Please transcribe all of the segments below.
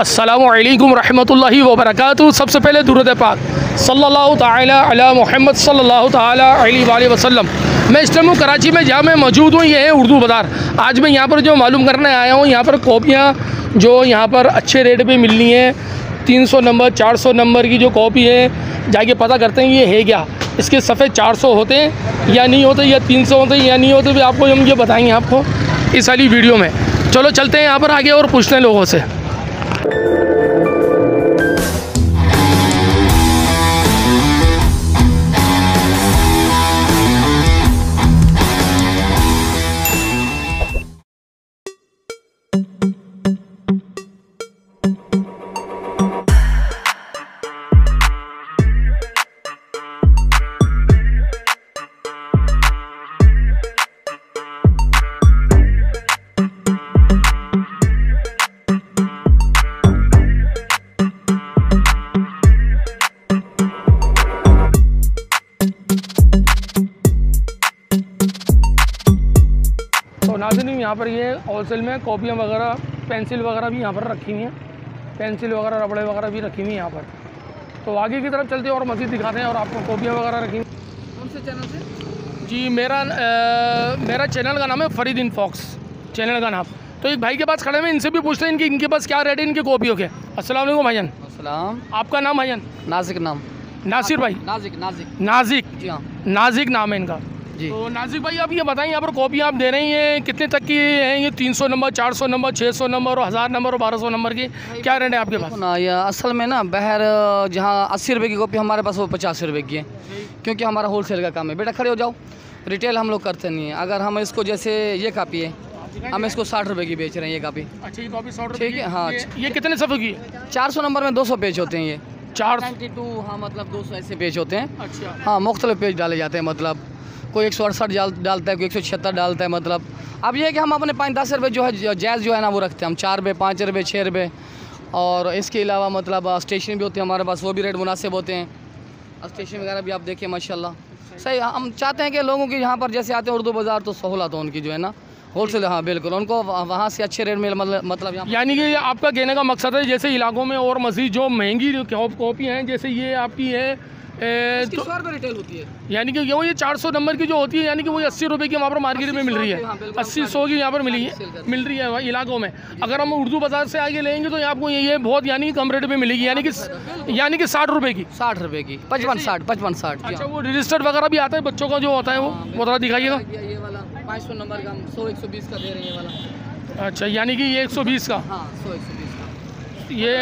अस्सलामु अलैकुम रहमतुल्लाहि व बरकातुहू। सबसे पहले दुरूद पाक सल्लल्लाहु ताला अला मोहम्मद सल्लल्लाहु ताला अलैहि वसल्लम। मैं इस टाइम हूँ कराची में, जहाँ मैं मौजूद हूँ। ये है उर्दू बाज़ार। आज मैं यहाँ पर जो मालूम करने आया हूँ, यहाँ पर कॉपियाँ जो यहाँ पर अच्छे रेट पे मिलनी है, 300 नंबर 400 नंबर की जो कॉपी है, जाके पता करते हैं ये है क्या। इसके सफ़े 400 होते हैं या नहीं होते, या 300 होते हैं या नहीं होते, भी आपको हम ये बताएंगे आपको इस वाली वीडियो में। चलो चलते हैं यहाँ पर आगे और पूछते हैं लोगों से। नाज़रीन, यहाँ पर ये होलसेल में कॉपियाँ वगैरह, पेंसिल वगैरह भी यहाँ पर रखी हुई हैं। पेंसिल वगैरह, रबड़े वगैरह भी रखी हुई हैं यहाँ पर। तो आगे की तरफ चलते हैं और मज़ीद दिखाते हैं और आपको कॉपियाँ वगैरह रखी हुई। कौन से चैनल से? जी मेरा चैनल का नाम है फरीद इन फॉक्स, चैनल का नाम। तो एक भाई के पास खड़े हैं, इनसे भी पूछते हैं इनके पास क्या रेट है इनकी कॉपियों के। अस्सलाम वालेकुम भाईजान। अस्सलाम। आपका नाम भाईजान? नाजिक नाम। नासिर भाई? नाजिक। जी हाँ, नाजिक नाम है इनका। जी। तो नाजिक भाई, आप ये बताएं, यहाँ पर कॉपियाँ आप दे रही हैं कितने तक की हैं? ये 300 नंबर, 400 नंबर, 600 नंबर और 1000 नंबर और 1200 नंबर की क्या रेट है आपके पास? ना ये असल में ना बहर जहाँ 80 रुपये की कॉपी हमारे पास, वो 50 रुपये की है, क्योंकि हमारा होलसेल का काम है। बेटा खड़े हो जाओ, रिटेल हम लोग करते नहीं है। अगर हम इसको, जैसे ये कापी है, हम इसको 60 रुपये की बेच रहे हैं ये कापी। अच्छा, ये कॉपी 100 रुपये? ठीक है, हाँ। ये कितने सफ़े की है? 400 नंबर में 200 पेज होते हैं ये। 492? हाँ, मतलब 200 ऐसे पेज होते हैं। अच्छा, हाँ, मुख्तलिफ पेज डाले जाते हैं। मतलब कोई 168 डालता है, कोई 176 डालता है। मतलब अब ये है कि हम अपने 5-10 रुपये जो है जायज़ जो है ना वो रखते हैं हम। 4 रुपये, 5 रुपये, 6 रुपये। और इसके अलावा मतलब स्टेशन भी होते हैं हमारे पास, वो भी रेट मुनासिब होते हैं। स्टेशन वगैरह भी आप देखिए माशाल्लाह सही। हम चाहते हैं कि लोगों की यहाँ पर जैसे आते हैं उर्दू बाज़ार, तो सहूलत हो उनकी जो है ना होलसेल। हाँ बिल्कुल, उनको वहाँ से अच्छे रेट में मतलब यहाँ, यानी कि आपका कहने का मकसद है जैसे इलाकों में और मज़ीद जो महंगी कॉपी हैं, जैसे ये आपकी है तो 100 रुपये रिटेल होती है। यानी कि ये 400 नंबर की जो होती है, यानी कि वो 80 रुपये की वहाँ पर मार्केट में मिल रही है। 80-100 की यहाँ पर मिल रही है वहाँ इलाकों में। अगर हम उर्दू बाज़ार से आगे लेंगे तो आपको ये बहुत यानी कि कम रेट में मिलेगी, यानी कि 60 रुपये की। 60 रुपये की, 55-60। अच्छा, वो रजिस्टर्ड वगैरह भी आता है बच्चों का जो होता है, वो थोड़ा दिखाइएगा। ये वाला 500 नंबर का 100-120 का दे रहे हैं ये वाला। अच्छा, यानी कि ये 120 का। हाँ, 100-120 का ये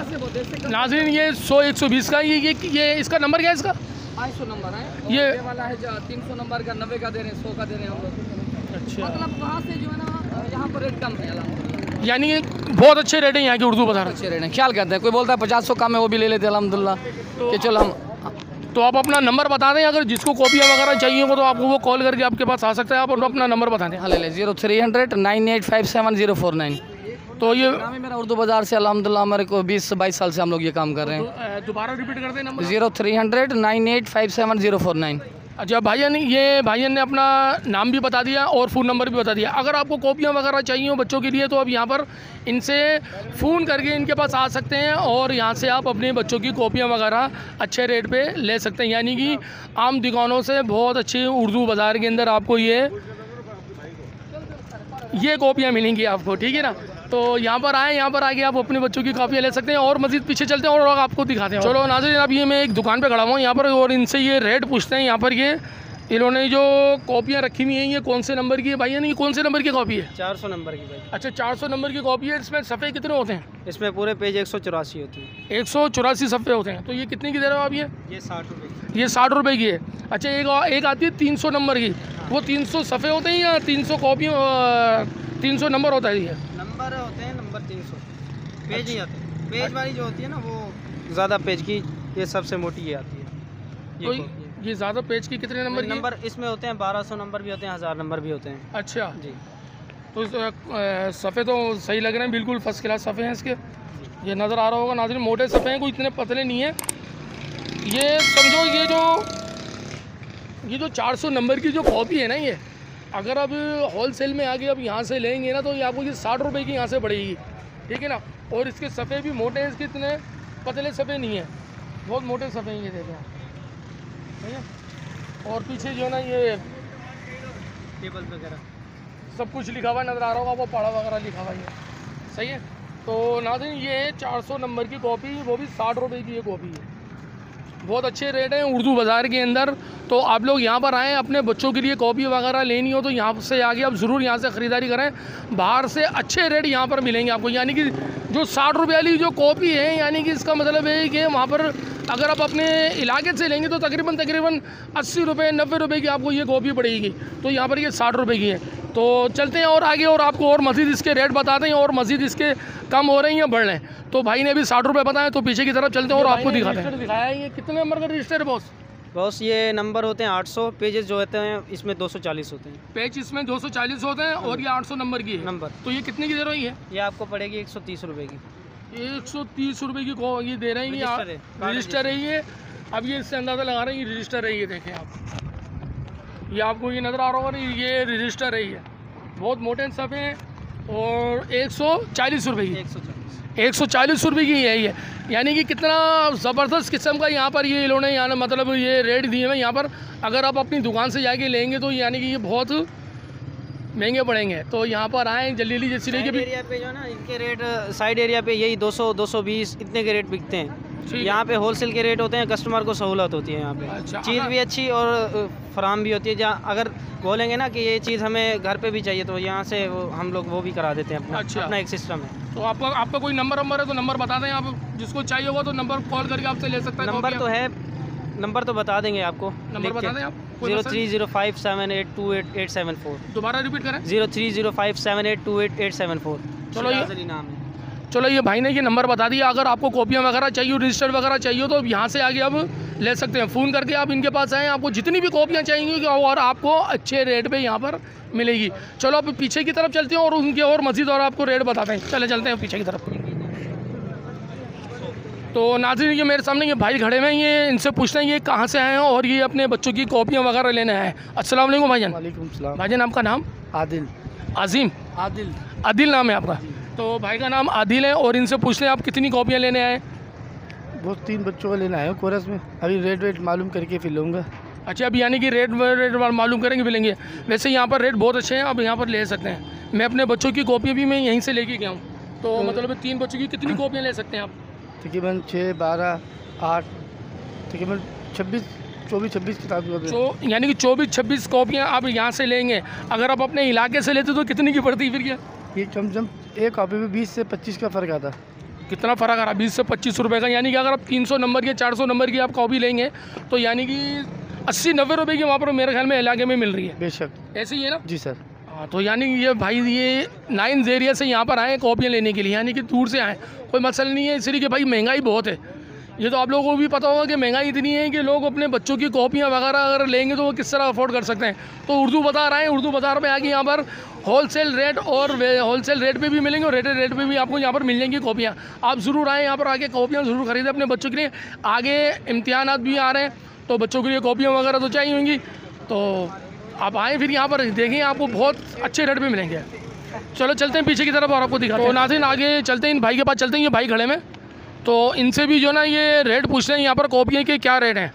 नाज़रीन, ये 100-120 का। ये इसका नंबर क्या है इसका? 500 नंबर है। ये वाला है 300 नंबर का, 90 का दे रहे हैं, 100 का दे रहे हैं हम लोग। अच्छा, मतलब वहाँ से जो है ना यहाँ पर रेट कम है। यानी कि बहुत अच्छे रेट है यहाँ के उर्दू बाज़ार। अच्छे रेट है, ख्याल करते हैं। कोई बोलता है 500 कम है, वो भी ले लेते हैं अल्हम्दुलिल्लाह। कि चलो हम, तो आप अपना नंबर बता दें, अगर जिसको कॉपियाँ वगैरह चाहिए हो तो आपको वो कॉल करके आपके पास आ सकता है। आप अपना नंबर बता दें। हाँ ले 0300 9857 तो ये मेरा उर्दू बाज़ार से अल्हम्दुलिल्लाह हमारे को 20-22 साल से हम लोग ये काम कर रहे हैं। दोबारा रिपीट कर दें नंबर। 0300 9857 अच्छा भाईजान, ये भाईजान ने अपना नाम भी बता दिया और फ़ोन नंबर भी बता दिया। अगर आपको कॉपियाँ वगैरह चाहिए हो बच्चों के लिए तो आप यहाँ पर इनसे फ़ोन करके इनके पास आ सकते हैं और यहाँ से आप अपने बच्चों की कॉपियाँ वगैरह अच्छे रेट पे ले सकते हैं। यानी कि आम दुकानों से बहुत अच्छी उर्दू बाज़ार के अंदर आपको ये कॉपियाँ मिलेंगी आपको, ठीक है ना। तो यहाँ पर आए, यहाँ पर आके आप अपने बच्चों की कॉपियाँ ले सकते हैं और मज़ीद पीछे चलते हैं और आपको दिखाते हैं। चलो नाज़रीन, अब ये मैं एक दुकान पे खड़ा हुआ हूँ यहाँ पर और इनसे ये रेट पूछते हैं। यहाँ पर ये इन्होंने जो कॉपियाँ रखी हुई हैं, ये कौन से नंबर की है भाई? यानी ये कौन से नंबर की कॉपी है? 400 नंबर की भाई। अच्छा, 400 नंबर की कॉपी है। इसमें सफ़े कितने होते हैं? इसमें पूरे पेज 184 होती है। 184 सफ़े होते हैं। तो ये कितने की दे रहे हो आप? ये 60 रुपये। ये 60 रुपये की है। अच्छा, एक आती है 300 नंबर की। वो 300 सफ़े होते हैं या 300 कॉपियाँ 300 नंबर होता है? ये नंबर होते हैं, नंबर 300 पेज नहीं आते। पेज वाली जो होती है ना वो ज़्यादा पेज की, ये सबसे मोटी ये आती है। ये ज़्यादा पेज की कितने नंबर इसमें होते हैं 1200 नंबर भी होते हैं, 1000 नंबर भी होते हैं। अच्छा जी। तो सफ़े तो सही लग रहे हैं, बिल्कुल फर्स्ट क्लास सफ़े हैं इसके। ये नज़र आ रहा होगा नाज़रीन, मोटे सफ़े हैं, कोई इतने पतले नहीं है। ये समझो ये जो 400 नंबर की जो कॉपी है ना, ये अगर अब होलसेल में आके अब यहाँ से लेंगे ना तो ये आपको ये 60 रुपये की यहाँ से पड़ेगी। ठीक है ना। और इसके सफ़े भी मोटे हैं, इसके इतने पतले सफ़े नहीं है, बहुत मोटे सफ़े हैं ये देखें आप, ठीक है। और पीछे जो है ना ये टेबल वगैरह सब कुछ लिखा हुआ नज़र आ रहा होगा, वो पाड़ा वगैरह लिखा हुआ है, सही है। तो नाज़रीन ये 400 नंबर की कॉपी, वो भी 60 रुपये की ये कॉपी है, बहुत अच्छे रेट हैं उर्दू बाज़ार के अंदर। तो आप लोग यहाँ पर आएँ, अपने बच्चों के लिए कॉपी वगैरह लेनी हो तो यहाँ से आगे आप ज़रूर यहाँ से ख़रीदारी करें। बाहर से अच्छे रेट यहाँ पर मिलेंगे आपको, यानी कि जो 60 रुपये वाली जो कॉपी है, यानी कि इसका मतलब है कि वहाँ पर अगर आप अपने इलाके से लेंगे तो तकरीबन 80 रुपये 90 रुपये की आपको ये कॉपी पड़ेगी, तो यहाँ पर ये 60 रुपये की है। तो चलते हैं और आगे, और आपको और मज़ीद इसके रेट बताते हैं, और मज़ीद इसके कम हो रहे हैं या बढ़ रहे हैं। तो भाई ने अभी 60 रुपये बताए, तो पीछे की तरफ चलते हैं और आपको दिखाते हैं। दिखाया है ये कितने नंबर का रजिस्टर है बॉस? बॉस ये नंबर होते हैं 800, पेजेस जो होते हैं इसमें 240 होते हैं। पेज इसमें 240 होते हैं और ये 800 नंबर की है नंबर। तो ये कितने की दे रही है? ये आपको पड़ेगी 130 रुपये की। 130 रुपये की ये दे रहे हैं, रजिस्टर है ये। अब ये इससे अंदाज़ा लगा रहे हैं ये रजिस्टर है, ये देखें आप, ये आपको ये नज़र आ रहा होगा, ये रजिस्टर है, ये बहुत मोटे सफ़े हैं और 140 रुपये की, 140 रुपये की है ये। यानी कि कितना ज़बरदस्त किस्म का यहाँ पर ये इन्होंने यहाँ मतलब ये रेट दिए हैं यहाँ पर। अगर आप अपनी दुकान से जाके लेंगे तो यानी कि ये बहुत महंगे पड़ेंगे। तो यहाँ पर आएँ जल्दी जैसे साइड एरिया पे जो है ना इनके रेट, साइड एरिया पे यही 200 220 इतने के रेट बिकते हैं। यहाँ पे होलसेल के रेट होते हैं, कस्टमर को सहूलत होती है यहाँ पे। अच्छा, चीज़ भी अच्छी और फराम भी होती है। जहाँ अगर बोलेंगे ना कि ये चीज़ हमें घर पे भी चाहिए तो यहाँ से हम लोग वो भी करा देते हैं। अपना एक सिस्टम है। तो आपका कोई नंबर है तो नंबर बता दें, आप जिसको चाहिए होगा तो नंबर कॉल करके आपसे ले सकते हैं। नंबर तो है, नंबर तो बता देंगे आपको, नंबर बता दें आप। 0305782874। दोबारा रिपीट करें। 0305782874। चलो ये नाम है। चलो ये भाई ने ये नंबर बता दिया। अगर आपको कॉपियाँ वगैरह चाहिए, रजिस्टर वगैरह चाहिए तो यहाँ से आगे आप ले सकते हैं। फ़ोन करके आप इनके पास आएँ, आपको जितनी भी कॉपियाँ चाहिए और आपको अच्छे रेट पे यहाँ पर मिलेगी। चलो अब पीछे की तरफ चलते हैं और उनके और मज़ीद और आपको रेट बताते हैं। चलते हैं पीछे की तरफ। तो नाज़रीन ये मेरे सामने ये भाई खड़े हुए हैं, ये इनसे पूछते हैं ये कहाँ से आए हैं और ये अपने बच्चों की कॉपियाँ वगैरह लेने आए हैं। अस्सलाम वालेकुम भाईजान। वालेकुम सलाम। भाईजान आपका नाम? आदिल। आज़ीम? आदिल नाम है आपका। तो भाई का नाम आदिल है और इनसे पूछ लें आप कितनी कॉपियाँ लेने आए? वो 3 बच्चों को लेना है कोरस में। अभी रेट मालूम करके फिर लूँगा। अच्छा, अब यानी कि रेट मालूम करेंगे फिर लेंगे। वैसे यहाँ पर रेट बहुत अच्छे हैं, आप यहाँ पर ले सकते हैं। मैं अपने बच्चों की कॉपियाँ भी मैं यहीं से लेके गया हूँ। तो मतलब 3 बच्चों की कितनी कॉपियाँ ले सकते हैं आप? तकरीबन 6, 12, 8, तकरीबन 24-26 किताब। यानी कि 24-26 कॉपियाँ आप यहाँ से लेंगे। अगर आप अपने इलाके से लेते तो कितनी की पड़ती फिर? क्या ये कम से कम एक कॉपी में 20 से 25 का फ़र्क आता। कितना फ़र्क आ रहा? 20 से 25 रुपये का। यानी कि अगर आप 300 नंबर की 400 नंबर की आप कॉपी लेंगे तो यानी कि 80-90 रुपये की वहाँ पर मेरे ख्याल में इलाके में मिल रही है। बेशक ऐसे ही है ना? जी सर। हाँ, तो यानी ये भाई ये 9 एरिया से यहाँ पर आए कॉपियाँ लेने के लिए, यानी कि दूर से आए। कोई मसला नहीं है, इसलिए कि भाई महंगाई बहुत है। ये तो आप लोगों को भी पता होगा कि महंगाई इतनी है कि लोग अपने बच्चों की कॉपियाँ वगैरह अगर लेंगे तो वो किस तरह अफोर्ड कर सकते हैं। तो उर्दू बाज़ार आए, उर्दू बाज़ार में आके यहाँ पर होलसेल रेट और होलसेल रेट पे भी मिलेंगे और रेट पे भी आपको यहाँ पर मिल जाएंगी कॉपियाँ। आप ज़रूर आएँ यहाँ पर आके कॉपियाँ ज़रूर खरीदें अपने बच्चों के लिए। आगे इम्तिहानात भी आ रहे हैं तो बच्चों के लिए कॉपियाँ वगैरह तो चाहिए होंगी। तो आप आएँ फिर यहाँ पर देखें, आपको बहुत अच्छे रेट पे मिलेंगे। चलो चलते हैं पीछे की तरफ और आपको दिखाते हैं। तो नाज़रीन आगे चलते हैं, इन भाई के पास चलते हैं। ये भाई खड़े में, तो इनसे भी जो ना ये रेट पूछते हैं यहाँ पर कॉपियाँ के क्या रेट हैं,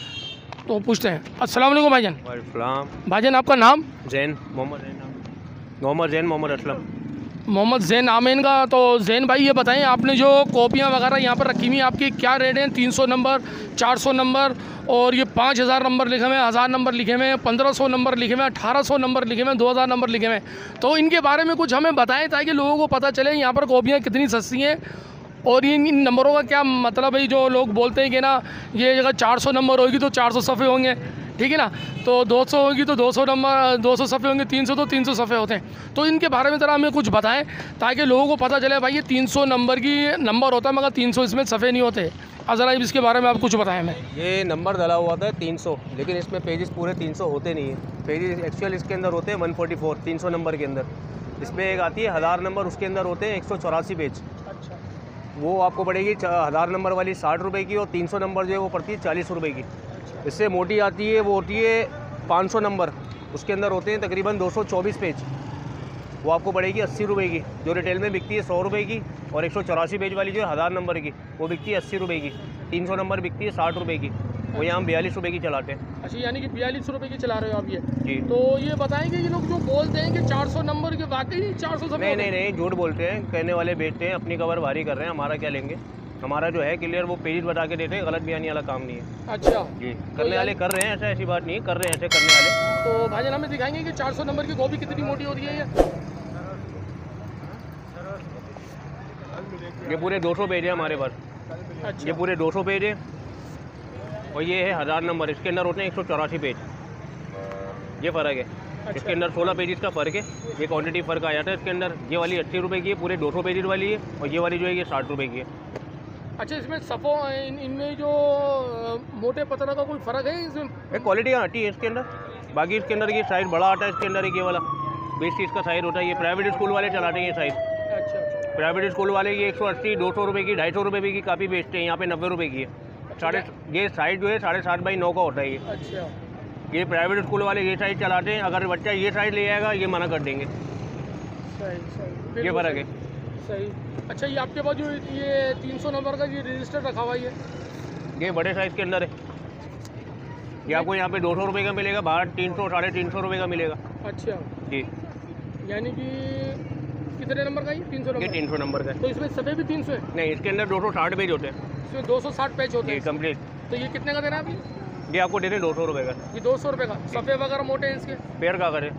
तो पूछते हैं। अस्सलाम वालेकुम भाईजान। भाईजान आपका नाम? जैन मोहम्मद जैन मोहम्मद असलम। मोहम्मद जैन नाम है इनका। तो जैन भाई ये बताएं आपने जो कॉपियाँ वगैरह यहाँ पर रखी हुई हैं आपकी क्या रेट हैं? 300 नंबर, 400 नंबर और ये 5000 नंबर लिखे हुए हैं, 1000 नंबर लिखे हुए हैं, 1500 नंबर लिखे हुए हैं, 1800 नंबर लिखे हुए हैं, 2000 नंबर लिखे हुए हैं। तो इनके बारे में कुछ हमें बताएं ताकि लोगों को पता चले यहाँ पर कॉपियाँ कितनी सस्ती हैं और इन नंबरों का क्या मतलब है। जो लोग बोलते हैं कि ना ये अगर 400 नंबर होगी तो 400 सफ़े होंगे, ठीक है ना, तो 200 होगी तो 200 नंबर 200 सफ़े होंगे, 300 तो 300 सफ़े होते हैं। तो इनके बारे में ज़रा हमें कुछ बताएं ताकि लोगों को पता चले भाई ये 300 नंबर की नंबर होता है मगर 300 इसमें सफ़े नहीं होते। ज़रा इसके बारे में आप कुछ बताएं हमें। ये नंबर डाला हुआ था 300, लेकिन इसमें पेजेस पूरे 300 होते नहीं हैं। पेजेस एक्चुअल इसके अंदर होते हैं 144 300 नंबर के अंदर। इसमें एक आती है 1000 नंबर, उसके अंदर होते हैं 184 पेज। वो आपको पड़ेगी 1000 नंबर वाली 60 रुपये की और 300 नंबर जो है वो पड़ती है 40 रुपये की। इससे मोटी आती है वो होती है 500 नंबर, उसके अंदर होते हैं तकरीबन 224 पेज। वो आपको पड़ेगी 80 रुपये की। जो रिटेल में बिकती है 100 रुपये की, और 184 पेज वाली जो है 1000 नंबर की, वो बिकती है 80 रुपये की। 300 नंबर बिकती है 60 रुपये की। वो यहाँ हम 42 रुपये की चलाते हैं। अच्छा, यानी कि 42 रुपये की चला रहे हो आप ये? जी। तो ये बताएंगे ये लोग जो बोलते हैं कि 400 नंबर के, वाकई 400 सब? नहीं, झूठ बोलते हैं, कहने वाले बेचते हैं, अपनी कवर भारी कर रहे हैं। हमारा क्या लेंगे? हमारा जो है क्लियर वो पेज बता के देते हैं, गलत बयानी वाला काम नहीं है। अच्छा जी, करने वाले कर रहे हैं, ऐसा ऐसी बात नहीं है, कर रहे हैं ऐसे करने वाले। तो भाईजान हमें दिखाएंगे कि 400 नंबर की कॉपी कितनी मोटी होती है ये पूरे 200 पेज है हमारे पास। अच्छा। ये पूरे 200 पेज है, और ये है 1000 नंबर। इसके अंदर होते हैं 184 पेज। ये फ़र्क है। अच्छा। इसके अंदर 16 पेज का फ़र्क है। ये क्वांटिटी फ़र्क आ जाता है इसके अंदर। ये वाली 80 रुपये की है, पूरे 200 पेज वाली है, और ये वाली जो है ये 60 रुपये की है। अच्छा, इसमें सफ़ो इनमें जो मोटे पत्थर का कोई फ़र्क है इसमें? एक क्वालिटी आती है इसके अंदर। बाकी इसके अंदर ये साइज़ बड़ा आता है, इसके अंदर एक ये वाला 20 चीज़ का साइज़ होता है। ये प्राइवेट स्कूल वाले चलाते हैं ये साइज़। अच्छा। प्राइवेट स्कूल वाले ये 180, 200 रुपये की, 250 रुपये की कापी बेचते हैं। यहाँ पे 90 रुपये की है। ये साइज़ जो है 7.5 बाई 9 का होता है ये। अच्छा। ये प्राइवेट स्कूल वाले ये साइज़ चलाते हैं। अगर बच्चा ये साइज़ ले आएगा ये मना कर देंगे। सही। ये फ़र्क है। सही। अच्छा, ये आपके पास जो ये 300 नंबर का ये रजिस्टर रखा हुआ है ये बड़े साइज़ के अंदर है। ये आपको यहाँ पे 200 रुपये का मिलेगा, बाहर 300, 350 रुपये का मिलेगा। अच्छा जी। यानी कि कितने नंबर का ये 300 ये नंबर? 300 नंबर का है। तो इसमें सफ़े भी 300 है? नहीं, इसके अंदर 260 पेज होते हैं। इसमें 260 पेज होते ये हैं कम्प्लीट। तो ये कितने का देना है अभी? ये आपको दे दें 200 रुपये का। ये 200 रुपये का। सफ़े वगैरह मोटे हैं इसके? पेड़ का करें।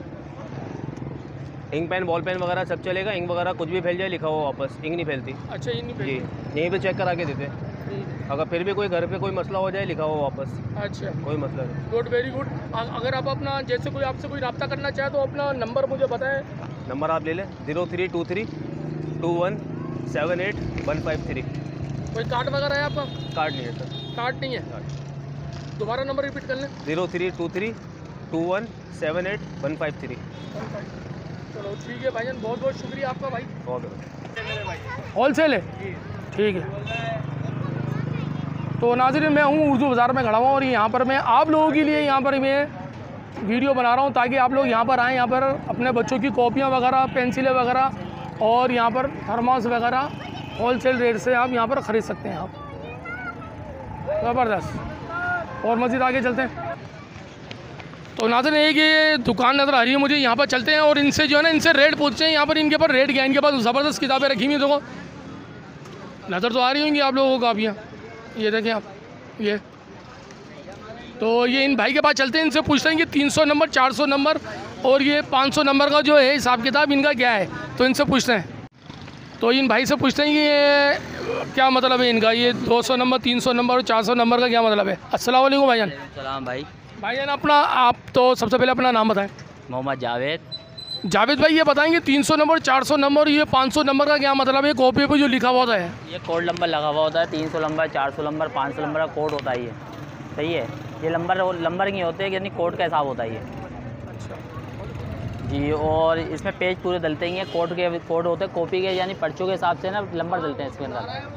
इंक पेन, बॉल पेन वगैरह सब चलेगा। इंक वगैरह कुछ भी फैल जाए लिखा हुआ वापस, इंक नहीं फैलती। अच्छा, ये नहीं जी, पेज? यहीं पे चेक करा के देते हैं। अगर फिर भी कोई घर पे कोई मसला हो जाए लिखा हुआ वापस, अच्छा, कोई मसला नहीं। Good, very good. अगर आप अपना जैसे कोई आपसे कोई रब्ता करना चाहे तो अपना नंबर मुझे बताएं। नंबर आप ले लें 0323 21 78 153। कोई कार्ड वगैरह है आपका? कार्ड नहीं है सर। कार्ड नहीं है? दोबारा नंबर रिपीट कर लें। 0323 21 78 153। चलो ठीक है भाईजान, बहुत बहुत शुक्रिया आपका भाई। ओके। होलसेल है? ठीक है। तो नाज़रीन, मैं हूँ उर्दू बाज़ार में खड़ा हुआ और यहाँ पर मैं आप लोगों के लिए यहाँ पर मैं वीडियो बना रहा हूँ ताकि आप लोग यहाँ पर आएँ, यहाँ पर अपने बच्चों की कॉपियाँ वगैरह, पेंसिलें वगैरह और यहाँ पर थर्मास वगैरह होलसेल रेट से आप यहाँ पर ख़रीद सकते हैं आप। ज़बरदस्त। और मज़ीद आगे चलते हैं। तो नाज़रीन, एक ये दुकान नज़र आ रही है मुझे, यहाँ पर चलते हैं और इनसे जो है ना, इनसे रेट पूछते हैं। यहाँ पर इनके पर रेट क्या है? इनके पास ज़बरदस्त किताबें रखी हुई हैं। देखो, नज़र तो आ रही होंगी आप लोगों को कापियाँ। ये देखें आप, ये तो ये इन भाई के पास चलते हैं, इनसे पूछते हैं कि 300 नंबर, 400 नंबर और ये 500 नंबर का जो है हिसाब किताब इनका क्या है। तो इनसे पूछते हैं। तो इन भाई से पूछते हैं कि ये क्या मतलब है इनका, ये 200 नंबर, 300 नंबर और 400 नंबर का क्या मतलब है। अस्सलाम वालेकुम भाईजान। सलाम भाई। भाईजान अपना, आप तो सबसे पहले अपना नाम बताएं। मोहम्मद जावेद। जावेद भाई, ये बताएंगे 300 नंबर, 400 नंबर, ये 500 नंबर का क्या मतलब है? कॉपी पे जो लिखा हुआ होता है, ये कोड नंबर लगा हुआ होता है। 300 नंबर, 400 नंबर, 500 नंबर का कोड होता है ये। सही है। ये नंबर नहीं होते, यानी कोड का हिसाब होता है ये। अच्छा जी। और इसमें पेज पूरे डलते ही हैं, कोड होते हैं कॉपी के, यानी पर्चों के हिसाब से ना नंबर डलते हैं इसके अंदर।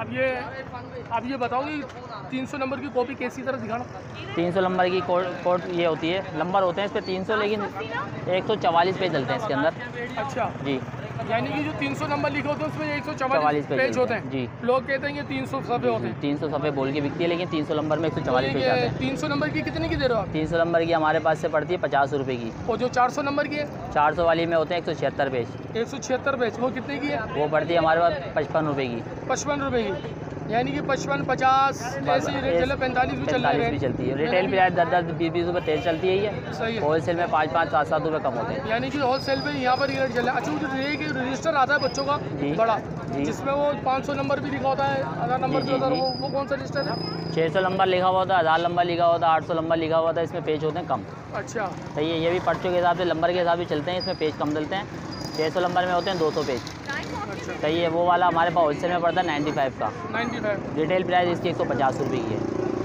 अब ये बताओगे 300 नंबर की कॉपी कैसी तरह दिखाना? 300 नंबर की कोड ये होती है, नंबर होते हैं इस पर 300, लेकिन 144 पेज डलते हैं इसके अंदर। अच्छा जी। यानी कि जो 300 नंबर लिखे होते हैं उसमें 144 पेज होते हैं। जी। लोग कहते हैं कि 300 सफ़े होते हैं। 300 सफ़े बोल के बिकती है, लेकिन 300 नंबर में 144 पेज आते हैं। 300 नंबर की कितने की दे रहे हो आप? 300 नंबर की हमारे पास से पड़ती है 50 रुपये की। और जो 400 नंबर की है? 400 वाली में होते हैं 176 पेज। 176 पेज, वो कितने की है? वो पड़ती है हमारे पास 55 रुपये की। 55 रुपये की, यानी कि 55, 50 ऐसे ही रेट चले, 45 भी चल रहे हैं। भी चलती है। रिटेल प्राइस 10-10, 20-20 रुपये तेज चलती है ये। सही है। होलसेल में 5-5, 7-7 रुपये कम होते हैं। यानी कि होलसेल पे यहाँ पर ये रेट चले। अच्छा, जो ये कि रजिस्टर आता है बच्चों का जी। बड़ा, जी। जिसमें वो 500 नंबर भी लिखा होता है, 1000 नंबर भी जी, होता है, जी। वो कौन सा रजिस्टर है? 600 नंबर लिखा हुआ था, 1000 नंबर लिखा हुआ था, 800 नंबर लिखा हुआ था। इसमें पेज होते हैं कम। अच्छा। सही है। ये भी पर्चों के हिसाब से, नंबर के हिसाब से चलते हैं, इसमें पेज कम डलते हैं। 600 नंबर में होते हैं 200 पेज। सही है। वो वाला हमारे पास होलसेल में पड़ता है 95 का। 95। रिटेल प्राइस इसकी 150 रुपये की है।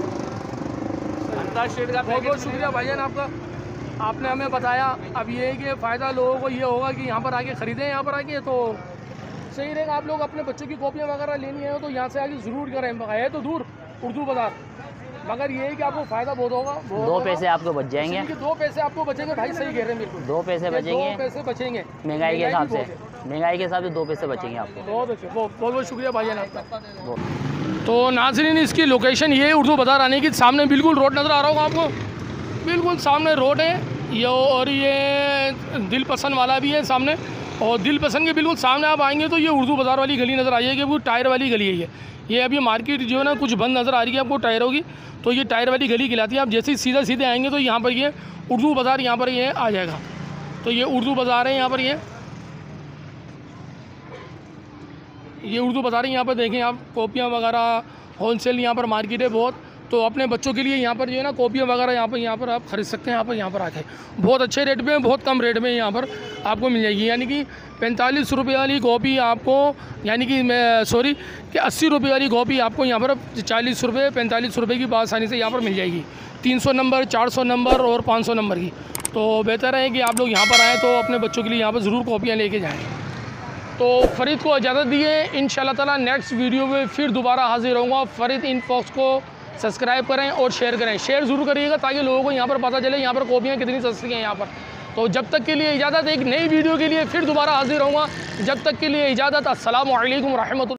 बहुत बहुत शुक्रिया भाईजान आपका, आपने हमें बताया। अब ये है कि फ़ायदा लोगों को ये होगा कि यहाँ पर आके ख़रीदें। यहाँ पर आके तो सही रहेगा। आप लोग अपने बच्चों की कॉपियाँ वगैरह लेनी है तो यहाँ से आके ज़रूर करें। है तो दूर उर्दू बाज़ार, मगर ये है कि आपको फ़ायदा बहुत होगा। 2 पैसे आपको बच जाएंगे। 2 पैसे आपको बचेंगे भाई, सही कह रहे हैं बिल्कुल। 2 पैसे बचेंगे, 2 पैसे बचेंगे महंगाई के हिसाब से। महंगाई के हिसाब से 2 पैसे बचेंगे आपको। बहुत अच्छे, बहुत बहुत शुक्रिया भाईजान आपका। तो नाज़रीन, इसकी लोकेशन ये है उर्दू बाज़ार आने की। सामने बिल्कुल रोड नज़र आ रहा होगा आपको, बिल्कुल सामने रोड है ये। और ये दिल पसंद वाला भी है सामने, और दिल पसंद के बिल्कुल सामने आप आएंगे तो ये उर्दू बाज़ार वाली गली नज़र आएगी। वो टायर वाली गली है ये अभी मार्केट जो है ना कुछ बंद नज़र आ रही है आपको टायरों की, तो ये टायर वाली गली कहलाती है। आप जैसे ही सीधे आएंगे तो यहाँ पर ये उर्दू बाज़ार यहाँ पर ये आ जाएगा। तो ये उर्दू बाज़ार है, यहाँ पर ये उर्दू बाज़ार है। यहाँ पर देखें आप, कॉपियाँ वगैरह होलसेल यहाँ पर मार्केट है बहुत। तो अपने बच्चों के लिए यहाँ पर जो है ना कॉपियाँ वगैरह यहाँ पर आप ख़रीद सकते हैं। यहाँ पर आके बहुत अच्छे रेट में, बहुत कम रेट में यहाँ पर आपको मिल जाएगी। यानी कि 45 रुपये वाली कॉपी आपको, यानी कि कि 80 रुपये वाली कॉपी आपको यहाँ पर 40 रुपये 45 रुपये की आसानी से यहाँ पर मिल जाएगी। 300 नंबर, 400 नंबर और 500 नंबर की। तो बेहतर है कि आप लोग यहाँ पर आएँ तो अपने बच्चों के लिए यहाँ पर ज़रूर कॉपियाँ लेके जाएँ। तो फ़रीद को इजाज़त दिए, इंशाल्लाह ताला नेक्स्ट वीडियो में फिर दोबारा हाजिर होऊंगा। फ़रीद इनफॉक्स को सब्सक्राइब करें और शेयर करें, शेयर ज़रूर करिएगा ताकि लोगों को यहाँ पर पता चले यहाँ पर कॉपियाँ कितनी सस्ती हैं यहाँ पर। तो जब तक के लिए इजाज़त, एक नई वीडियो के लिए फिर दोबारा हाजिर होऊंगा। जब तक के लिए इजाज़त, अस्सलामु अलैकुम रहमतुल्लाह।